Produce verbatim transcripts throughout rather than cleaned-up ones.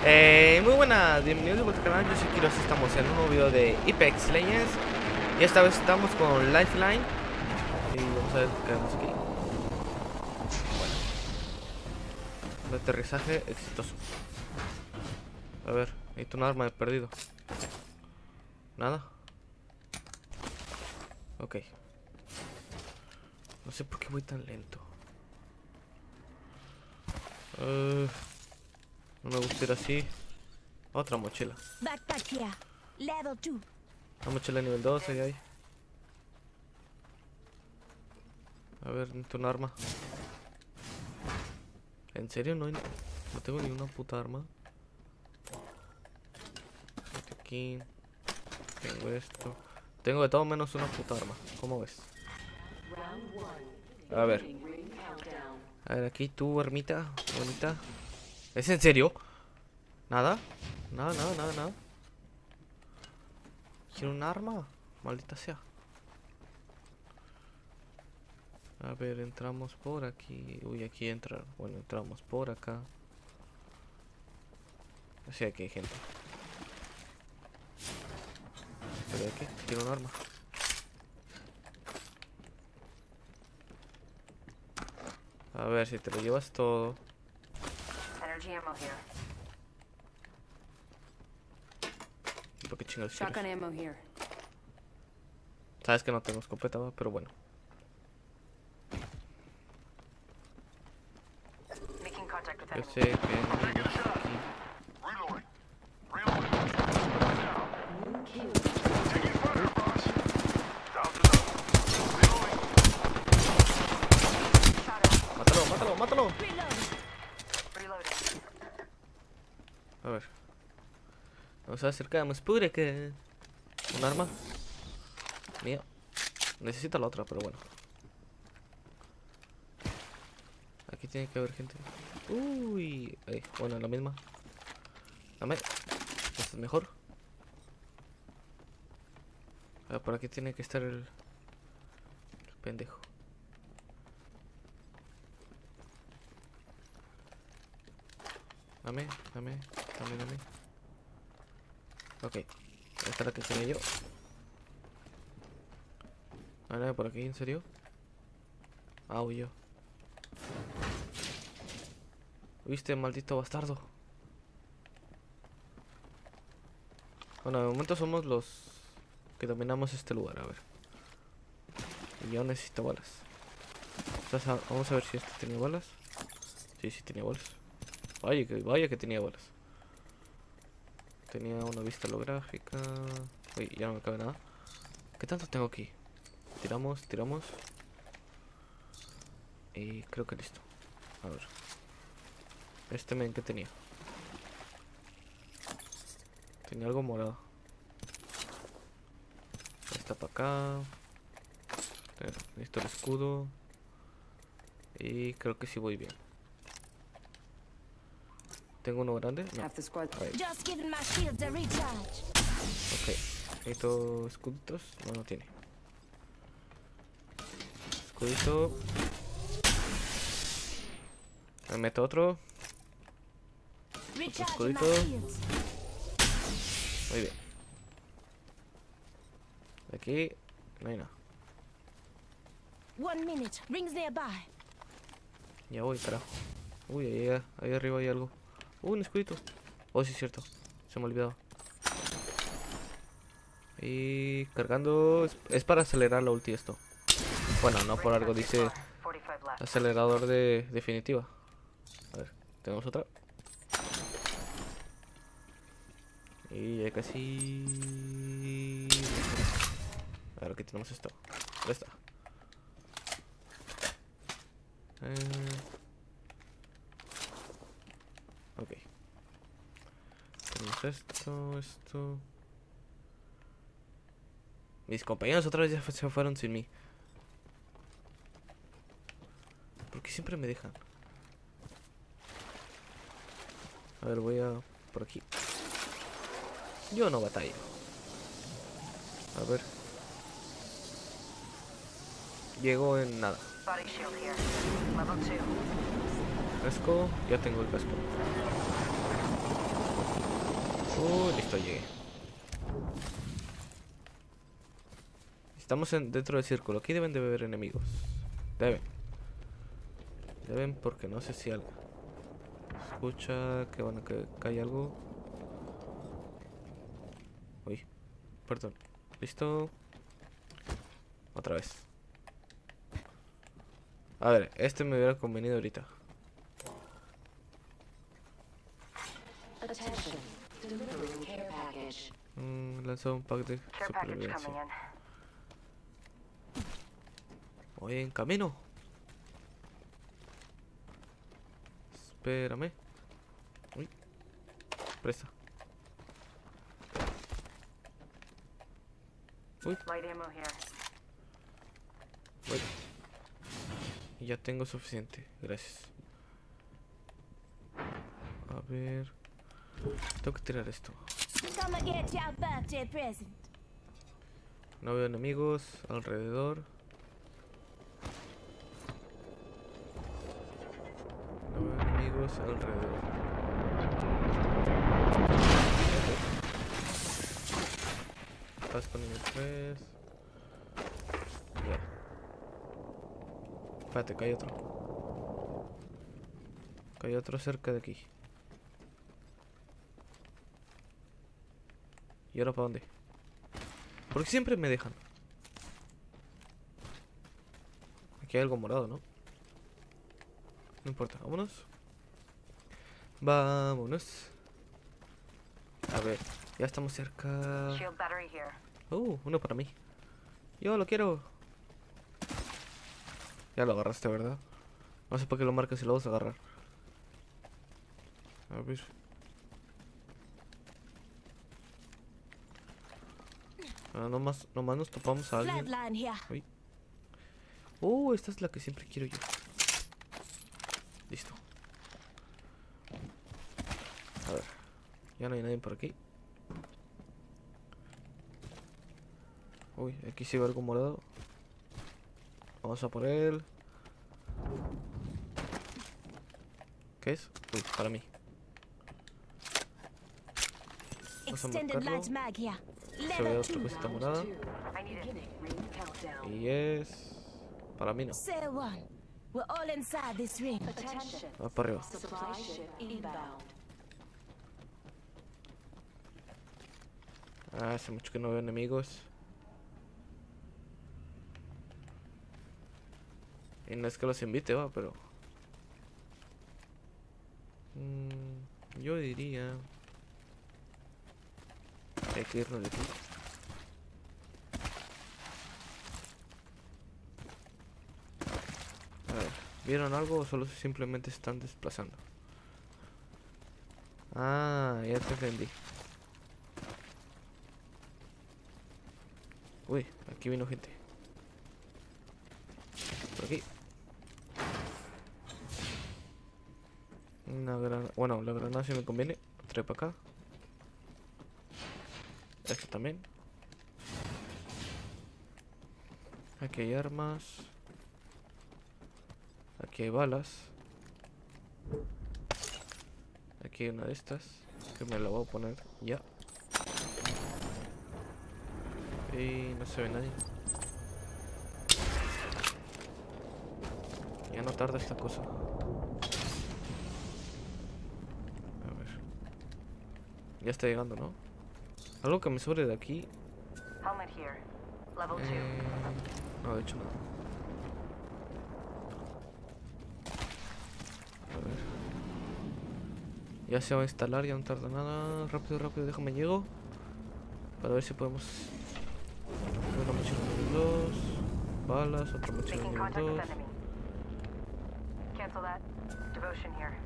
Eh, muy buenas, bienvenidos de vuelta al canal. Yo soy Kiros, estamos en un nuevo video de Apex Legends. Y esta vez estamos con Lifeline. Y vamos a ver qué hacemos aquí. Bueno, un aterrizaje exitoso. A ver, necesito un arma de perdido. Nada. Ok. No sé por qué voy tan lento. Uh, no me gusta ir así. Otra mochila. Backpack here. Level two. Una mochila nivel dos, ahí hay. A ver, necesito un arma. ¿En serio? No, hay, no tengo ni una puta arma. Aquí. Tengo esto. Tengo de todo menos una puta arma. ¿Cómo ves? A ver. A ver, aquí tú, ermita. Bonita. ¿Es en serio? ¿Nada? Nada, nada, nada, nada. ¿Quiero un arma? Maldita sea. A ver, entramos por aquí. Uy, aquí entra. Bueno, entramos por acá. Así aquí hay gente. ¿Pero de qué? Quiero un arma. A ver, si te lo llevas todo. Energy ammo here. ¿Por qué chingados Shotgun quieres? ammo here. Sabes que no tengo escopeta, ¿va? Pero bueno. Making contact with Yo enemy. sé que no hay aquí. Mátalo, mátalo, mátalo. Reloading. A ver. Nos acercamos. Pure que. Un arma. Mía. Necesito la otra, pero bueno. Aquí tiene que haber gente. Uy. Ahí, bueno, la misma. Dame. Esta es mejor. Ah, por aquí tiene que estar el, el pendejo. Dame, dame, dame, dame. Ok. Esta es la que tenía yo. Ahora por aquí, ¿en serio? Ah, huyó. ¿Viste, maldito bastardo? Bueno, de momento somos los que dominamos este lugar, a ver. Y yo necesito balas. Entonces, a- vamos a ver si este tenía balas. Sí, sí tenía balas. Vaya que, vaya que tenía balas. Tenía una vista holográfica. Uy, ya no me cabe nada. ¿Qué tanto tengo aquí? Tiramos, tiramos. Y creo que listo. A ver. Este men que tenía. Tenía algo morado. Está para acá. Eh, Necesito el escudo. Y creo que sí voy bien. Tengo uno grande. No. Half the squad. Ahí. Just giving my shields a recharge. Ok. Necesito escuditos. No, no tiene. Escudito. Me meto otro. Recharging my escudito. shields. Muy bien. Aquí no hay nada. One minute. Rings nearby. Ya voy, carajo. Uy, ahí, ahí arriba hay algo. Uh, un escudito. Oh, sí, es cierto. Se me olvidaba. Y cargando. Es, es para acelerar la ulti esto. Bueno, no por algo dice forty-five left. acelerador de definitiva. A ver, tenemos otra. Y ya casi. A ver, aquí tenemos esto. ¿Dónde está? Eh... Ok. Tenemos esto, esto. Mis compañeros otra vez ya se fueron sin mí. ¿Por qué siempre me dejan? A ver, voy a por aquí. Yo no batallo. A ver. Llego en nada. Body shield here. Level two. Casco, ya tengo el casco. Uh, listo, llegué. Estamos en, dentro del círculo. Aquí deben de haber enemigos. Deben. Deben porque no sé si algo. Escucha que van a que cae algo. Uy, perdón. Listo. Otra vez. A ver, este me hubiera convenido ahorita. Mm, lanzó un pack de Care package coming supervivencia. in. Voy en camino. Espérame. Uy. Presta. Uy. Light ammo here. Voy. Y ya tengo suficiente. Gracias. A ver. Tengo que tirar esto. Come and get your birthday present. No veo enemigos alrededor. No veo enemigos alrededor. Vas con el tres. Ya. Espérate, que hay otro. Que hay otro cerca de aquí. ¿Y ahora para dónde? Porque siempre me dejan. Aquí hay algo morado, ¿no? No importa, vámonos. Vámonos. A ver, ya estamos cerca. Shield battery here. Uh, uno para mí. Yo lo quiero. Ya lo agarraste, ¿verdad? No sé por qué lo marcas si lo vas a agarrar. A ver. Ah, nomás, nomás nos topamos a alguien. Bloodline here. Uy. Uh, esta es la que siempre quiero yo. Listo. A ver. Ya no hay nadie por aquí. Uy, aquí sí veo algo morado. Vamos a por él. ¿Qué es? Uy, para mí. Vamos a Extended marcarlo. large mag here. Se ve Level otra two. cosita morada. I need it. Y es... Para mí no. Say one. We're all inside this ring. Va para arriba. Ah, hace mucho que no veo enemigos. Y no es que los invite, va, pero... Mm, yo diría... Hay que irnos de aquí. A ver, ¿vieron algo o solo simplemente se están desplazando? Ah, ya te entendí. Uy, aquí vino gente. Por aquí. Una granada. Bueno, la granada sí me conviene. Trae para acá. Esto también. Aquí hay armas. Aquí hay balas. Aquí hay una de estas. Que me la voy a poner ya. Y no se ve nadie. Ya no tarda esta cosa. A ver. Ya está llegando, ¿no? Algo que me sobre de aquí. Helmet here. Level two. Eh, no, de hecho nada. A ver. Ya se va a instalar, ya no tarda nada. Rápido, rápido, déjame llego. Para ver si podemos. Una mochila nivel dos. Balas, otra mochila Making nivel contact with dos. enemy. Cancel that. Devotion here.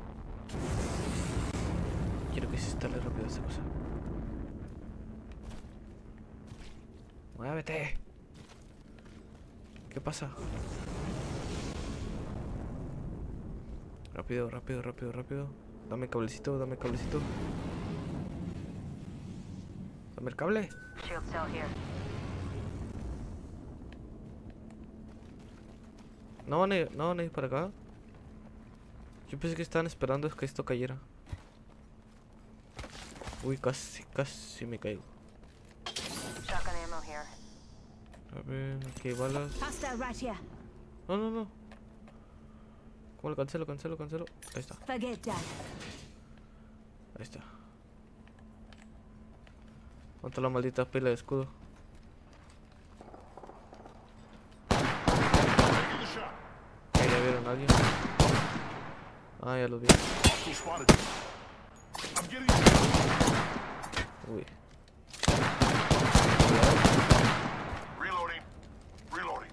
Quiero que se instale rápido esta cosa. ¡Muévete! ¿Qué pasa? Rápido, rápido, rápido, rápido. Dame cablecito, dame cablecito. Dame el cable. Shield cell here. No van a ir, no van a ir para acá. Yo pensé que estaban esperando que esto cayera. Uy, casi, casi me caigo. Shotgun ammo here. A ver, aquí hay balas. Hostile right here. No, no, no. ¿Cómo lo cancelo, cancelo, cancelo? Ahí está, Forget that. ahí está. ¿Cuánto la maldita pila de escudo? Ahí ya vieron a alguien. Ah, ya lo vi. Uy. Reloading. Reloading.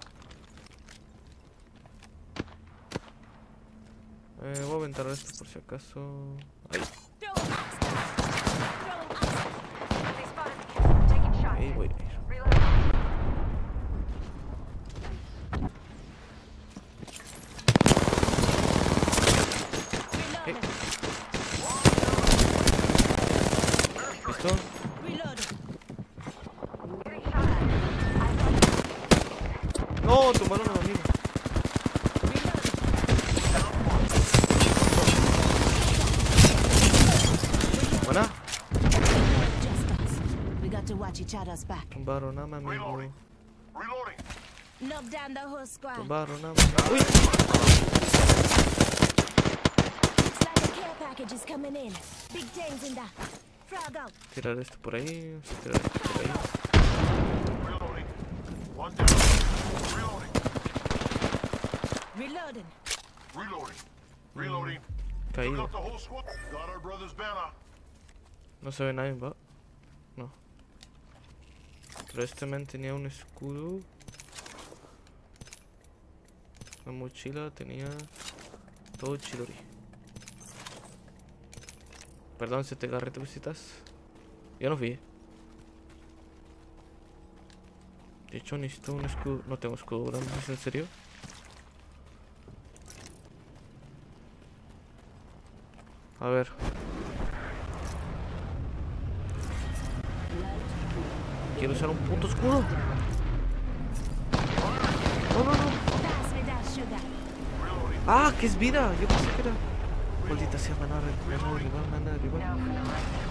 Eh, voy a aventar esto por si acaso. Ahí, Throw an ox down. Throw an ox. They spotted me. I'm taking shots. ahí voy a ir. Reloading. Ok, Reloading. ¿listo? Reloading. Getting shot at. No, tomaron a mi amigo. Buena. Just us. We got to watch each other's back. Tumbaron a mi amigo. Reloading. Reloading. Knock down the whole squad. Tumbaron a mi amigo. Uy. Looks like a care package is coming in. Big things in that. Frog out. Tirar esto por ahí. Vamos a tirar esto por ahí. Reloading. One down. Reloading. Reloading. Reloading. Reloading. Took Caído. out the whole squad. Got our brother's banner. No se ve nadie, va. No. Pero este man tenía un escudo. La mochila tenía todo chilori. Perdón si te agarré tus visitas. Ya no vi. De hecho necesito un escudo. No tengo escudo grande, ¿es en serio? A ver. Quiero usar un puto escudo. No, no, no. Pass me that sugar. Ah, que es vida. Yo pensé que era. Maldita sea, me van a re- me van a derribar, me van a derribar. No, no,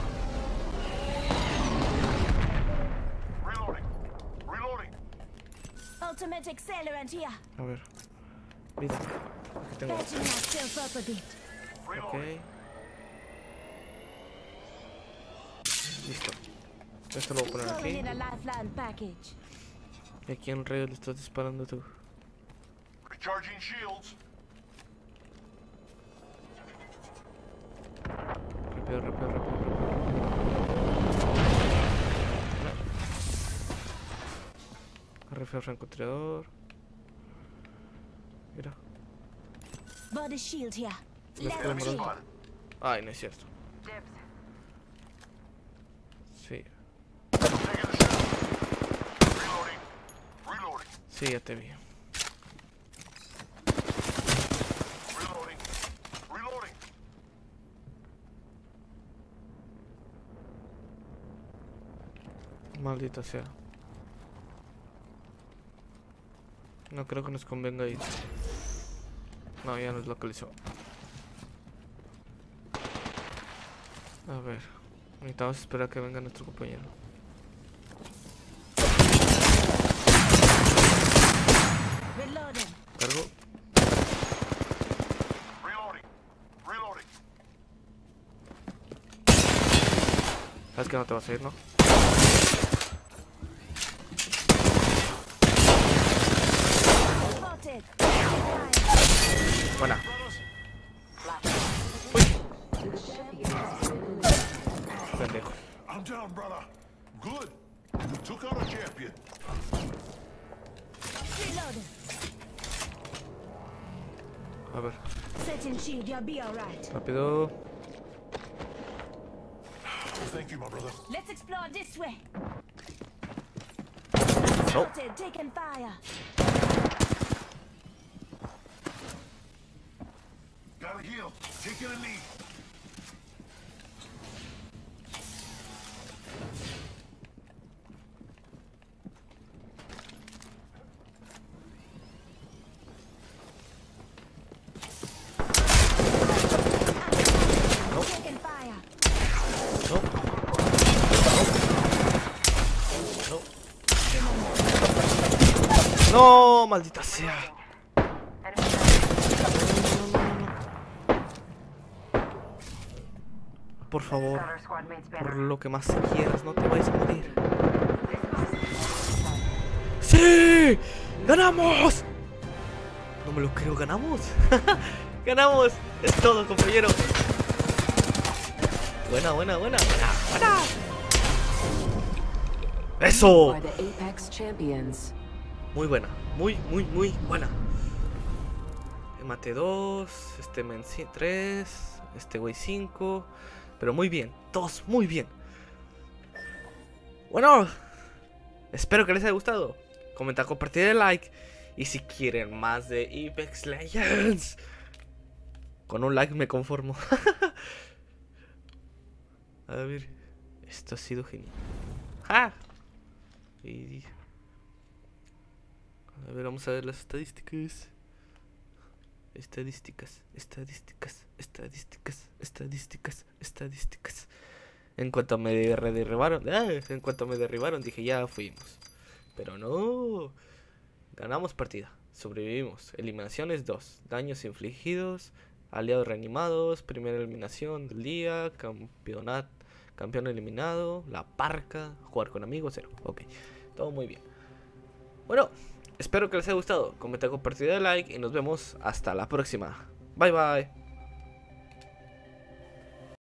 right. Reloading. Reloading. Ultimate accelerant here. A ver. Vida. Aquí tengo. Patching myself up a bit. Ok. Reloading. Listo. Esto lo voy a poner Throwing aquí. in a lifeline package. ¿Y a quién rayos le estás disparando tú? Recharging shields. Rápido, rápido, rápido, rápido. No. Rifle francotirador. Mira. Body shield here. Los Level podemos two. dar. Ay, no es cierto. Dibs. Sí. Taking the shot. Reloading. Reloading. Sí, ya te vi. Reloading. Reloading. Maldita sea. No creo que nos convenga ir. No, ya nos localizó. A ver. Necesitamos esperar a que venga nuestro compañero. Reloading. Cargo. Reloading. Reloading. Sabes que no te vas a ir, ¿no? Spotted. Fire. Buena. Pendejo. I'm down, brother. Good. You took out a champion. Reloading. A ver. Setting shield. You'll be alright. Rápido. Thank you, my brother. Let's explore this way. No. Spotted. Taking fire. Gotta heal. Taking a knee. Taking fire. No. maldita sea. Enemy down. Por favor, Got our squad mates por banner. lo que más quieras, no te vayas a morir. ¡Sí! ¡Ganamos! No me lo creo, ¿ganamos? ¡Ganamos! Es todo, compañero. Buena, buena, buena, buena, buena. ¡Eso! By the Apex champions. Muy buena, muy, muy, muy buena. Maté dos, este men tres, este güey cinco. Pero muy bien, todos muy bien. Bueno, espero que les haya gustado. Comentar, compartir el like. Y si quieren más de Apex Legends, con un like me conformo. A ver, esto ha sido genial. ¡Ja! Y... a ver, vamos a ver las estadísticas. Estadísticas, estadísticas, estadísticas, estadísticas, estadísticas. En cuanto me derribaron, ah, en cuanto me derribaron dije ya fuimos. Pero no. Ganamos partida, sobrevivimos. Eliminaciones dos, daños infligidos, aliados reanimados, primera eliminación del día, campeonato, campeón eliminado, la parca, jugar con amigos, cero. Ok, todo muy bien. Bueno, espero que les haya gustado. Comenta, compartir, like y nos vemos hasta la próxima. Bye bye.